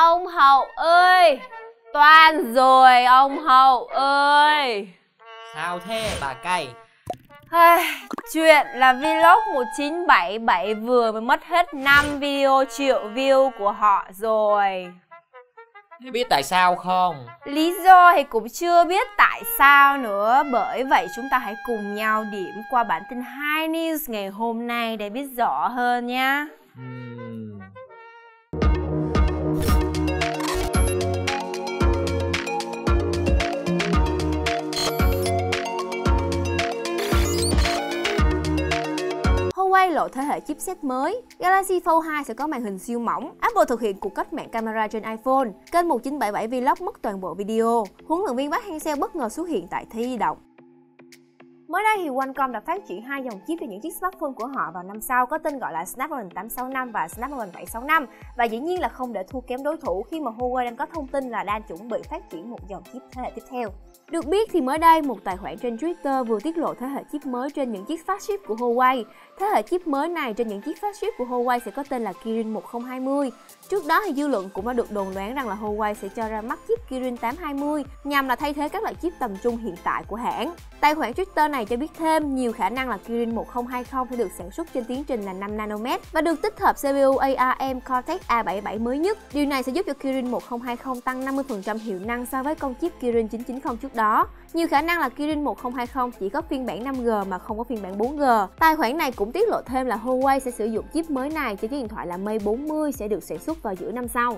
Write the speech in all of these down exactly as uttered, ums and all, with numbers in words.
Ông Hậu ơi, toan rồi ông Hậu ơi. Sao thế bà cay? Chuyện là vlog một chín bảy bảy vừa mới mất hết năm video triệu view của họ rồi. Thế biết tại sao không? Lý do thì cũng chưa biết tại sao nữa. Bởi vậy chúng ta hãy cùng nhau điểm qua bản tin hai news ngày hôm nay để biết rõ hơn nha. Uhm. Huawei lộ thế hệ chipset mới, Galaxy Fold hai sẽ có màn hình siêu mỏng, Apple thực hiện cuộc cách mạng camera trên iPhone, kênh một chín bảy bảy Vlog mất toàn bộ video, huấn luyện viên Park Hang-seo bất ngờ xuất hiện tại Thế di động. Mới đây thì Qualcomm đã phát triển hai dòng chip cho những chiếc smartphone của họ vào năm sau có tên gọi là Snapdragon tám sáu năm và Snapdragon bảy sáu năm, và dĩ nhiên là không để thua kém đối thủ khi mà Huawei đang có thông tin là đang chuẩn bị phát triển một dòng chip thế hệ tiếp theo. Được biết thì mới đây một tài khoản trên Twitter vừa tiết lộ thế hệ chip mới trên những chiếc flagship của Huawei. Thế hệ chip mới này trên những chiếc flagship của Huawei sẽ có tên là Kirin một không hai không. Trước đó thì dư luận cũng đã được đồn đoán rằng là Huawei sẽ cho ra mắt chip Kirin tám hai không nhằm là thay thế các loại chip tầm trung hiện tại của hãng. Tài khoản Twitter này cho biết thêm nhiều khả năng là Kirin một không hai không sẽ được sản xuất trên tiến trình là năm nanomet và được tích hợp xê pê u a rờ em Cortex A bảy mươi bảy mới nhất. Điều này sẽ giúp cho Kirin một không hai không tăng năm mươi phần trăm hiệu năng so với con chip Kirin chín chín không trước đó. Nhiều khả năng là Kirin một không hai không chỉ có phiên bản năm G mà không có phiên bản bốn G. Tài khoản này cũng tiết lộ thêm là Huawei sẽ sử dụng chip mới này trên chiếc điện thoại là Mate bốn mươi sẽ được sản xuất vào giữa năm sau.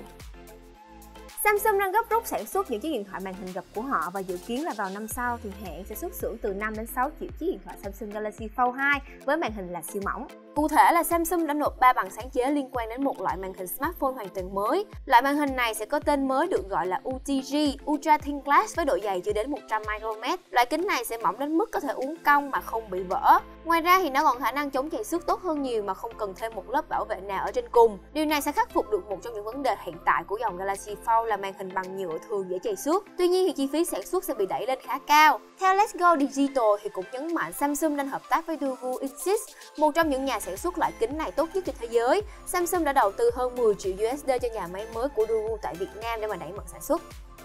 Samsung đang gấp rút sản xuất những chiếc điện thoại màn hình gập của họ và dự kiến là vào năm sau thì hãng sẽ xuất xưởng từ năm đến sáu triệu chiếc điện thoại Samsung Galaxy Fold hai với màn hình là siêu mỏng. Cụ thể là Samsung đã nộp ba bằng sáng chế liên quan đến một loại màn hình smartphone hoàn toàn mới. Loại màn hình này sẽ có tên mới được gọi là u tê giê, Ultra Thin Glass, với độ dày chưa đến một trăm micromet. Loại kính này sẽ mỏng đến mức có thể uốn cong mà không bị vỡ. Ngoài ra thì nó còn khả năng chống chảy xước tốt hơn nhiều mà không cần thêm một lớp bảo vệ nào ở trên cùng. Điều này sẽ khắc phục được một trong những vấn đề hiện tại của dòng Galaxy Fold là màn hình bằng nhựa thường dễ chảy xước. Tuy nhiên thì chi phí sản xuất sẽ bị đẩy lên khá cao. Theo Let's Go Digital thì cũng nhấn mạnh Samsung đang hợp tác với Daewoo Exist, một trong những nhà sản xuất loại kính này tốt nhất trên thế giới. Samsung đã đầu tư hơn mười triệu đô la cho nhà máy mới của Daewoo tại Việt Nam để mà đẩy mạnh sản xuất.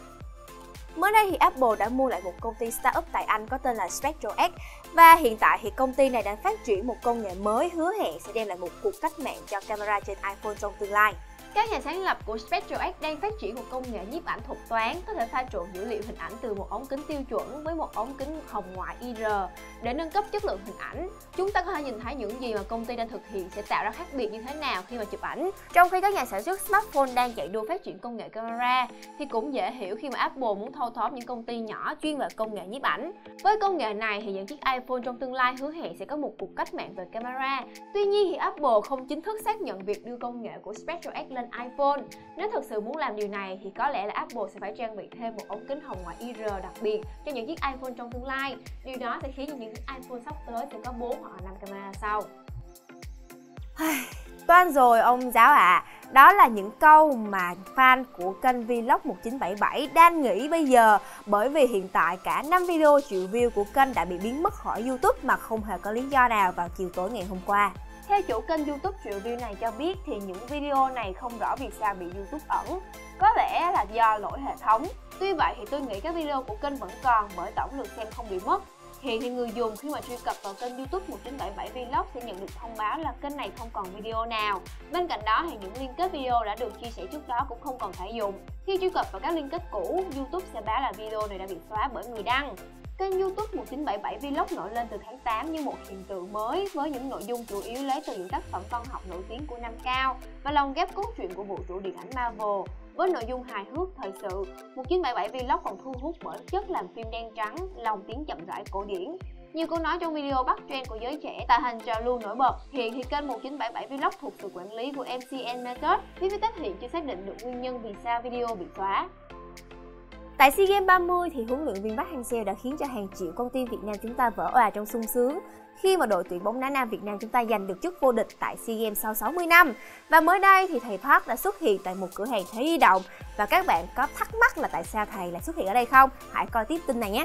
Mới đây thì Apple đã mua lại một công ty startup tại Anh có tên là SpectroX, và hiện tại thì công ty này đang phát triển một công nghệ mới hứa hẹn sẽ đem lại một cuộc cách mạng cho camera trên iPhone trong tương lai. Các nhà sáng lập của SpectroX đang phát triển một công nghệ nhiếp ảnh thuật toán có thể pha trộn dữ liệu hình ảnh từ một ống kính tiêu chuẩn với một ống kính hồng ngoại i rờ để nâng cấp chất lượng hình ảnh. Chúng ta có thể nhìn thấy những gì mà công ty đang thực hiện sẽ tạo ra khác biệt như thế nào khi mà chụp ảnh. Trong khi các nhà sản xuất smartphone đang chạy đua phát triển công nghệ camera thì cũng dễ hiểu khi mà Apple muốn thâu tóm những công ty nhỏ chuyên về công nghệ nhiếp ảnh. Với công nghệ này thì những chiếc iPhone trong tương lai hứa hẹn sẽ có một cuộc cách mạng về camera. Tuy nhiên thì Apple không chính thức xác nhận việc đưa công nghệ của SpectroX lên iPhone. Nếu thực sự muốn làm điều này thì có lẽ là Apple sẽ phải trang bị thêm một ống kính hồng ngoại i rờ đặc biệt cho những chiếc iPhone trong tương lai. Điều đó sẽ khiến những chiếc iPhone sắp tới sẽ có bốn hoặc năm camera sau. Toan rồi ông giáo ạ. À. Đó là những câu mà fan của kênh Vlog một chín bảy bảy đang nghĩ bây giờ, bởi vì hiện tại cả năm video triệu view của kênh đã bị biến mất khỏi YouTube mà không hề có lý do nào vào chiều tối ngày hôm qua. Theo chủ kênh YouTube triệu view này cho biết thì những video này không rõ vì sao bị YouTube ẩn, có lẽ là do lỗi hệ thống. Tuy vậy thì tôi nghĩ các video của kênh vẫn còn bởi tổng lượt xem không bị mất. Hiện thì người dùng khi mà truy cập vào kênh YouTube một chín bảy bảy Vlog sẽ nhận được thông báo là kênh này không còn video nào. Bên cạnh đó thì những liên kết video đã được chia sẻ trước đó cũng không còn thể dùng. Khi truy cập vào các liên kết cũ, YouTube sẽ báo là video này đã bị xóa bởi người đăng. Kênh YouTube một chín bảy bảy Vlog nổi lên từ tháng tám như một hiện tượng mới với những nội dung chủ yếu lấy từ những tác phẩm văn học nổi tiếng của năm Cao và lồng ghép cốt truyện của vũ trụ điện ảnh Marvel. Với nội dung hài hước, thời sự, một chín bảy bảy Vlog còn thu hút bởi chất làm phim đen trắng, lồng tiếng chậm rãi cổ điển. Nhiều câu nói trong video bắt trend của giới trẻ tạo thành trào lưu nổi bật. Hiện thì kênh một chín bảy bảy Vlog thuộc sự quản lý của em xê en Method. Phía viết tắt hiện chưa xác định được nguyên nhân vì sao video bị xóa. Tại SEA Games ba mươi thì huấn luyện viên Park Hang-seo đã khiến cho hàng triệu con tim Việt Nam chúng ta vỡ òa trong sung sướng khi mà đội tuyển bóng đá nam Việt Nam chúng ta giành được chức vô địch tại SEA Games sau sáu mươi năm. Và mới đây thì thầy Park đã xuất hiện tại một cửa hàng Thế di động, và các bạn có thắc mắc là tại sao thầy lại xuất hiện ở đây không? Hãy coi tiếp tin này nhé.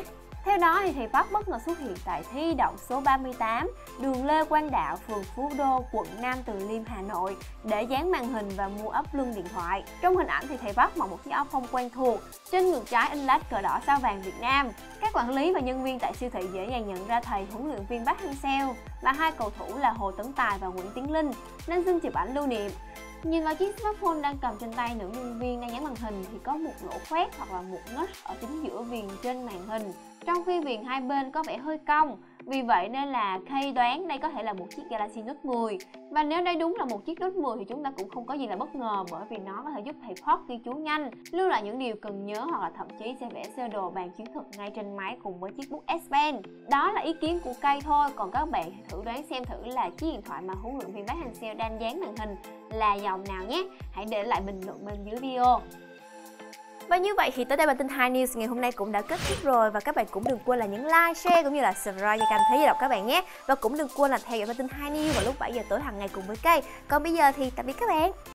Theo đó thì thầy Park bất ngờ xuất hiện tại Thi Di động số ba mươi tám, đường Lê Quang Đạo, phường Phú Đô, quận Nam Từ Liêm, Hà Nội để dán màn hình và mua ấp lưng điện thoại. Trong hình ảnh thì thầy Park mặc một chiếc áo phông quen thuộc, trên ngực trái in lát cờ đỏ sao vàng Việt Nam. Các quản lý và nhân viên tại siêu thị dễ dàng nhận ra thầy huấn luyện viên Park Hang-seo và hai cầu thủ là Hồ Tấn Tài và Nguyễn Tiến Linh nên xin chụp ảnh lưu niệm. Nhìn vào chiếc smartphone đang cầm trên tay nữ nhân viên đang dán màn hình thì có một lỗ khoét hoặc là một nấc ở chính giữa viền trên màn hình, trong khi viền hai bên có vẻ hơi cong. Vì vậy nên là Kay đoán đây có thể là một chiếc Galaxy Note mười. Và nếu đây đúng là một chiếc Note mười thì chúng ta cũng không có gì là bất ngờ, bởi vì nó có thể giúp thầy Park ghi chú nhanh, lưu lại những điều cần nhớ hoặc là thậm chí sẽ vẽ sơ đồ bàn chiến thuật ngay trên máy cùng với chiếc bút S Pen. Đó là ý kiến của Kay thôi, còn các bạn thử đoán xem thử là chiếc điện thoại mà huấn luyện viên Park Hang-seo đang dán màn hình là dòng nào nhé. Hãy để lại bình luận bên dưới video. Và như vậy thì tới đây bản tin hai News ngày hôm nay cũng đã kết thúc rồi, và các bạn cũng đừng quên là nhấn like, share cũng như là subscribe cho kênh Thế Di Động các bạn nhé. Và cũng đừng quên là theo dõi bản tin hai News vào lúc bảy giờ tối hàng ngày cùng với Kay. Còn bây giờ thì tạm biệt các bạn.